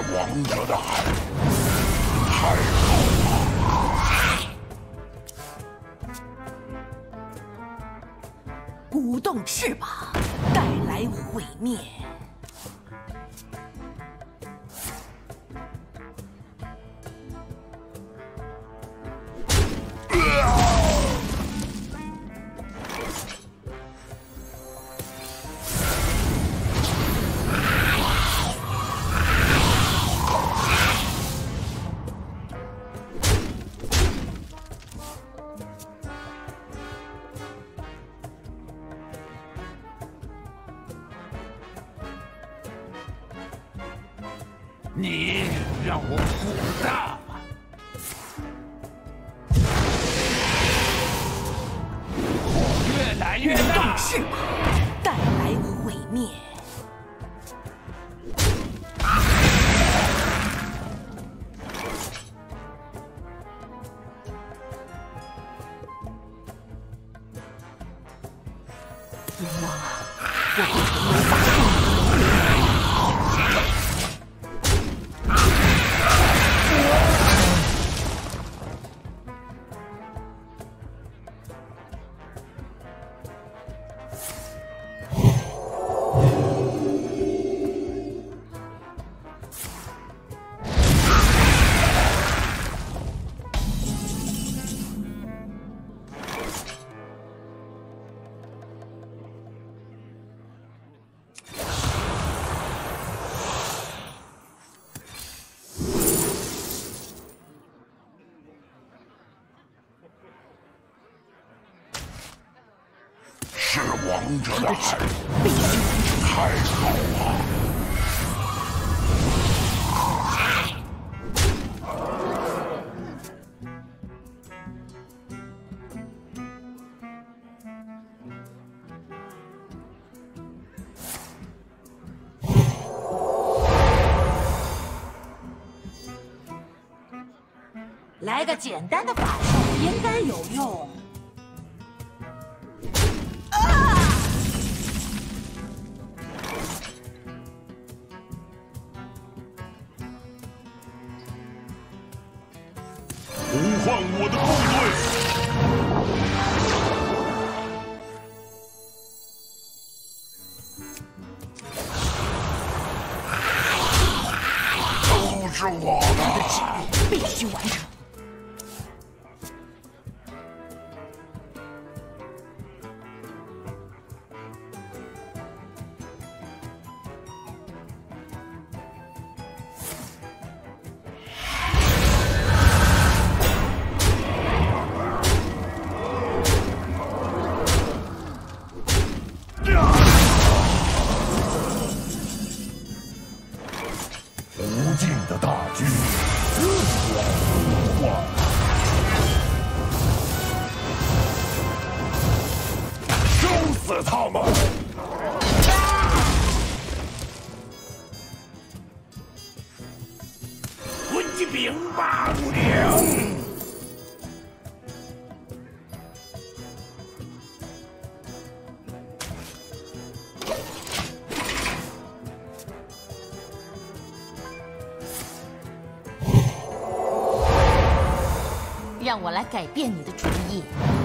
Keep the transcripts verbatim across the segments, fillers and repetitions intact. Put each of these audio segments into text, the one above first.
王者的海，太好了！ 鼓动翅膀，带来毁灭。 你让我火大！火越来越大！ 动翅膀，带来毁灭。我，我会成为发动的。 是王者的海，太好了！ 来个简单的法术应该有用。 呼唤我的部队！都是我的， 必须完成。 无尽的大军，自我呼唤，收死他们！混进兵马无聊。 让我来改变你的主意。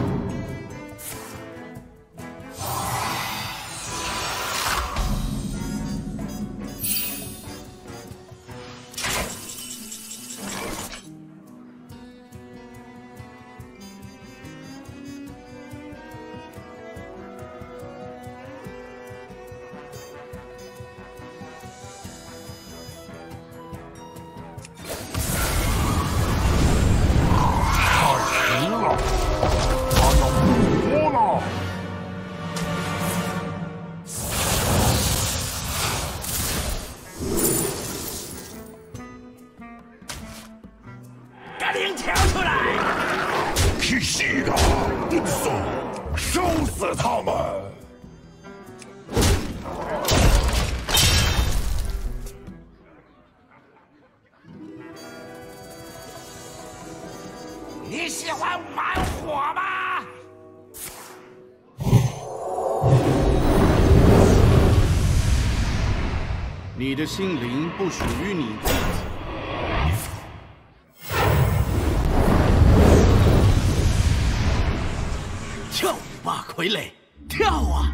赶紧跳出来！去死的，丁松，收死他们！你喜欢玩火吗？ 你的心灵不属于你自己。 跳舞吧，傀儡，跳啊！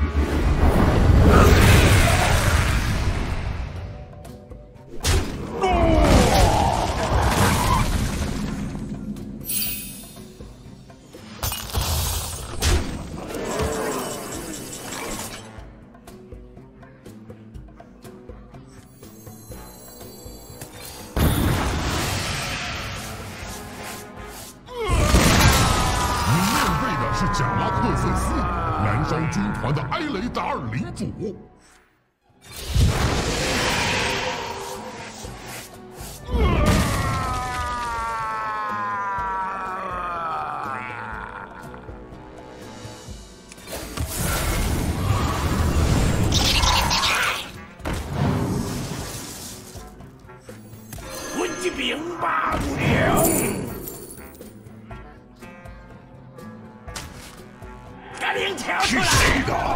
贾拉克瑟斯，燃烧军团的埃雷达尔领主。 混疾兵罢不了。 赶紧跳出来！ 谁的？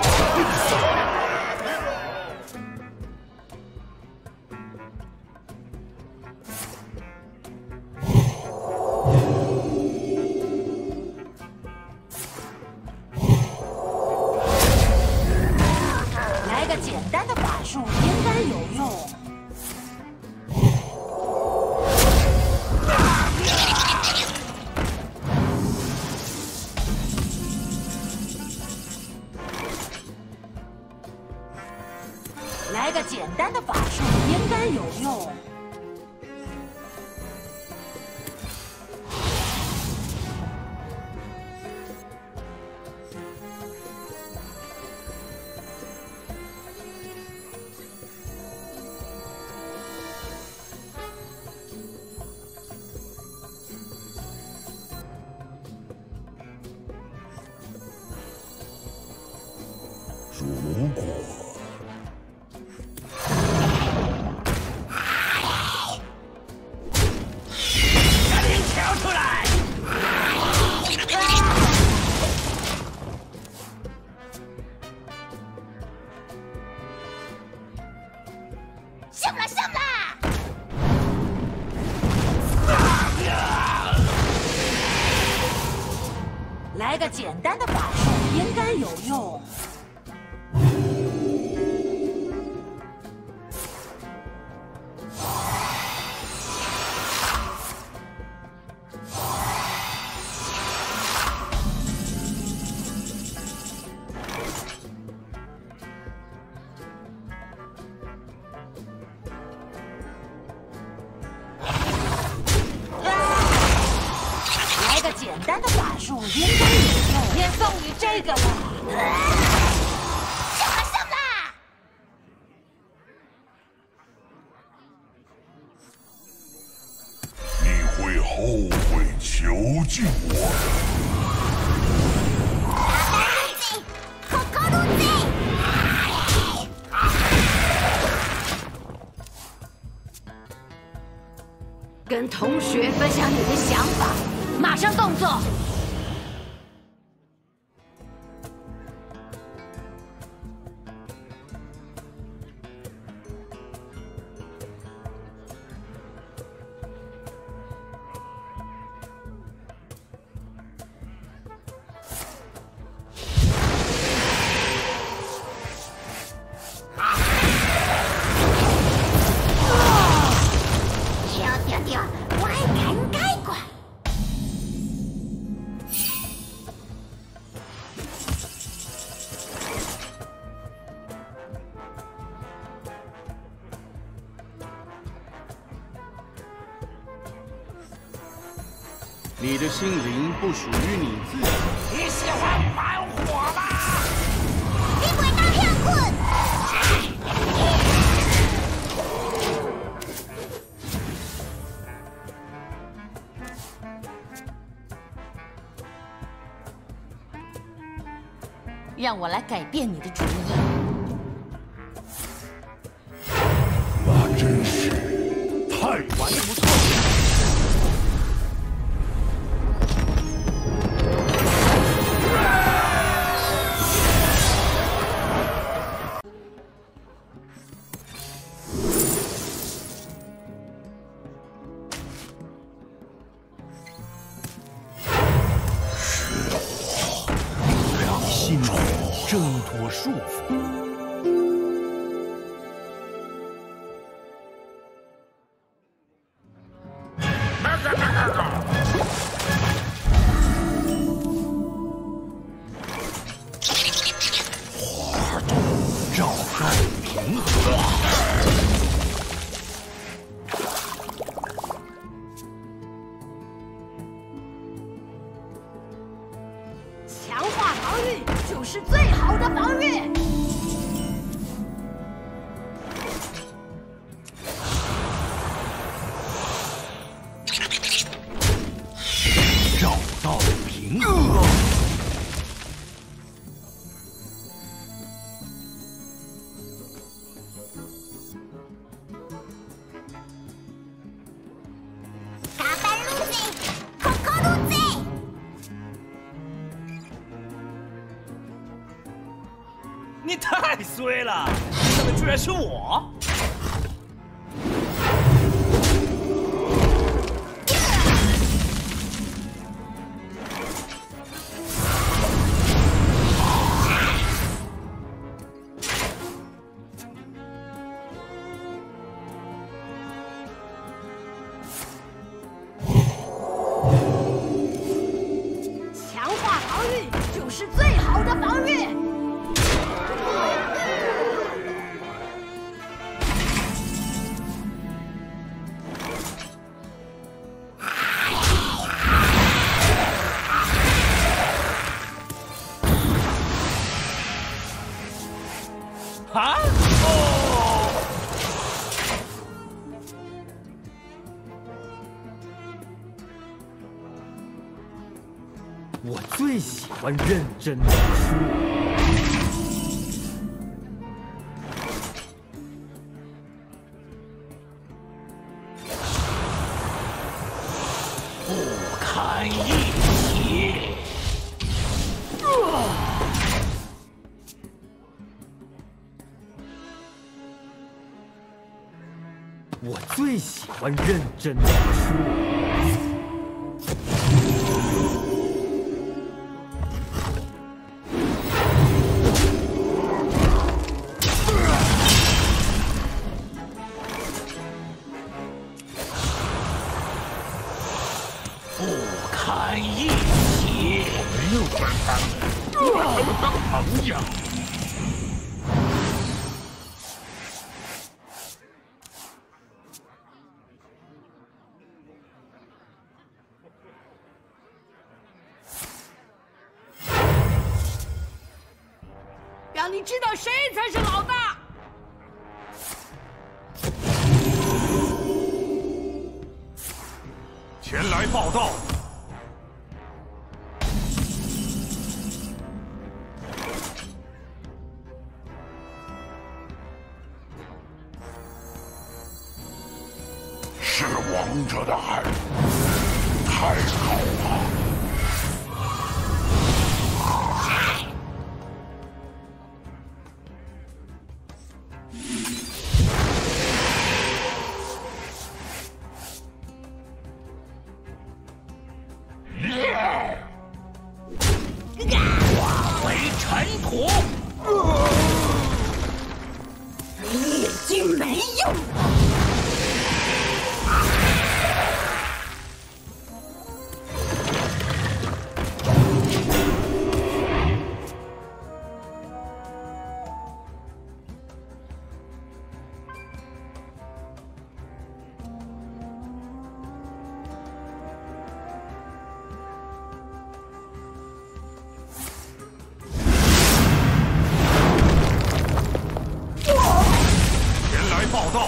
来个简单的法术应该有用。 来个简单的法术应该有用。 如果。 上啦上啦！来个简单的法术应该有用。简单的法术应该有用，也送你这个了。上啦上啦！ 你会后悔囚禁我跟同学分享你的想法。 马上动作！跳跳跳，我爱看开关。 你的心灵不属于你自己。 你喜欢玩火吗？ 你鬼大骗棍！让我来改变你的主意。 那真是太玩得不错。 多束缚。 花朵照照平和。 强化防御就是最好的防御。 照到平和。 頑張るぜ、心ぜ。 你太衰了，上的居然是我！ 强化防御就是最好的防御。 啊！哦！我最喜欢认真读书。不堪一击！啊！ 我最喜欢认真读书。不堪一击！ 没有办法，把他们当朋友。 让你知道谁才是老大。 前来报道。是王者的爱，太好了。 化为尘土， 你已经没用了。 报道。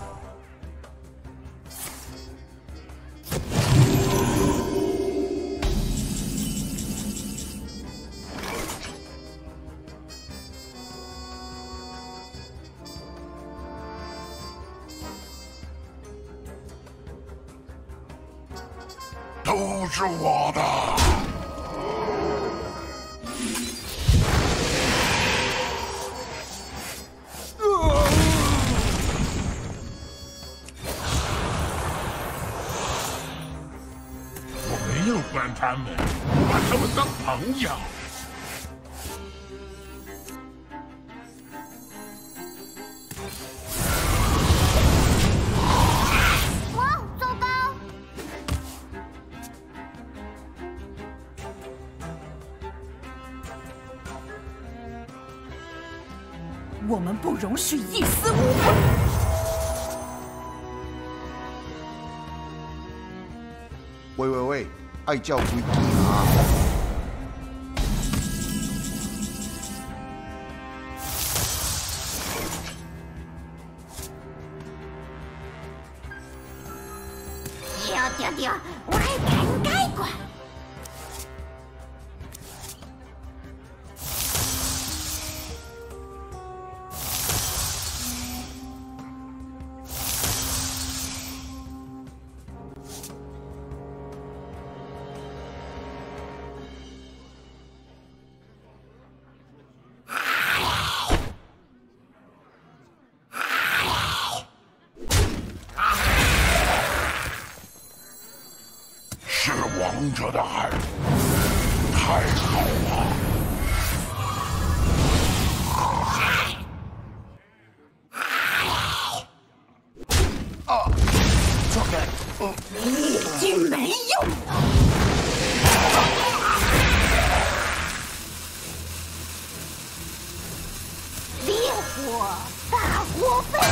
都是我的。 没有管他们，把他们当朋友。 我们不容许一丝误会。 喂喂喂，爱叫几支啊？ 对对对，我爱看解怪。 是王者的爱，太好了！啊，这个，呃， 你已经没用了。烈火大锅饭。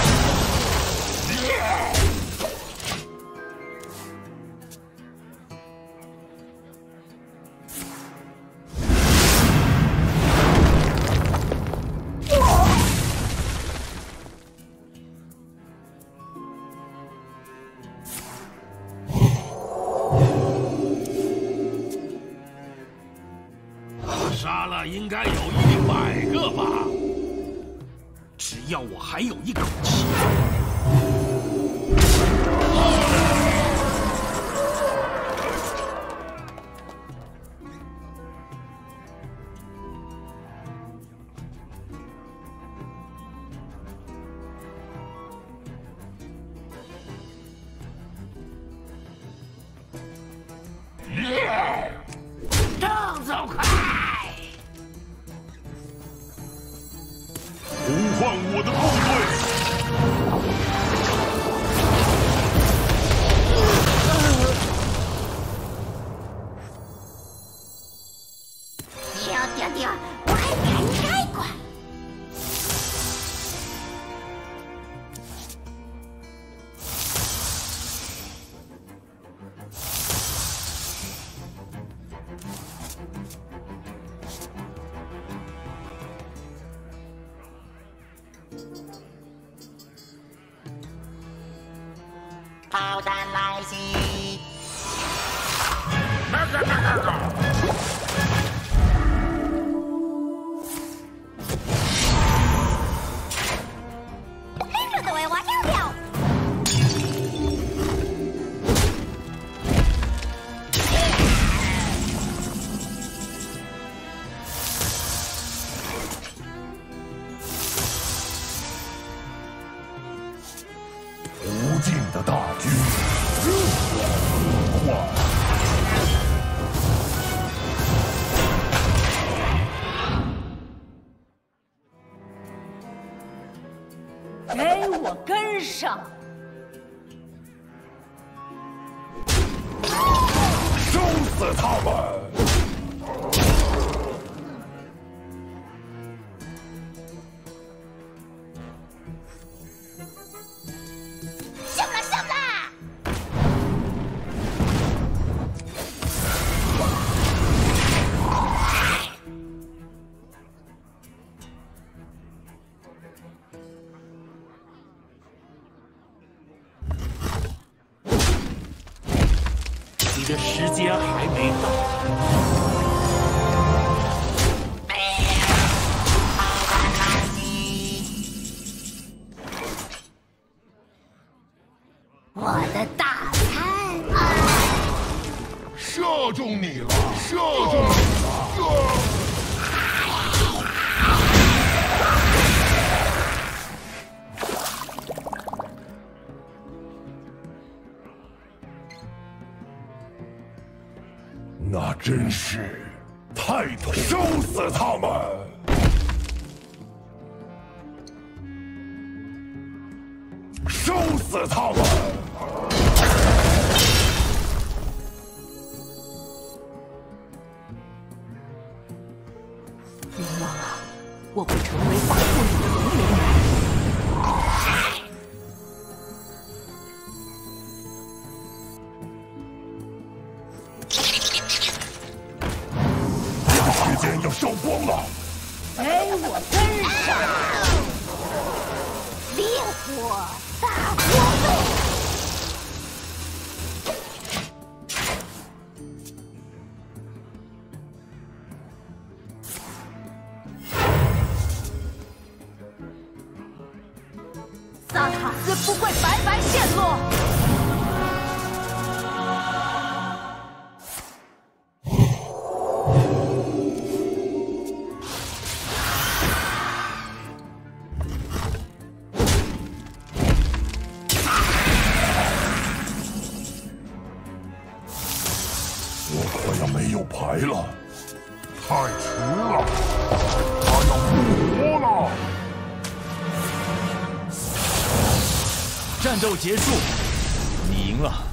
杀了应该有一百个吧，只要我还有一口气。 动作快！ 呼唤我的部队！ 对对对，我爱看解怪。炮弹来袭！ 那个那个那个！ 拎着的为我跳跳。 无尽的大军，如火如幻。 给我跟上！ 收死他们！ 上啦上啦！ 你的时间还没到。 我的大餐， 射中你了，射中你了！那真是太痛！收死他们！收死他们！ 别忘了，我会成为保护你的龙时间要烧光了， 给我跟上！ 烈火大锅沸。 萨塔斯不会白白陷落。 我快要没有牌了，太迟了，他要复活了。 战斗结束，你赢了。